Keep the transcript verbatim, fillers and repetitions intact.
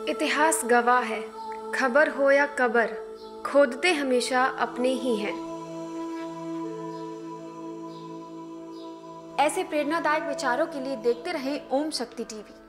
इतिहास गवाह है, खबर हो या कबर, खोदते हमेशा अपने ही हैं। ऐसे प्रेरणादायक विचारों के लिए देखते रहें ओम शक्ति टीवी।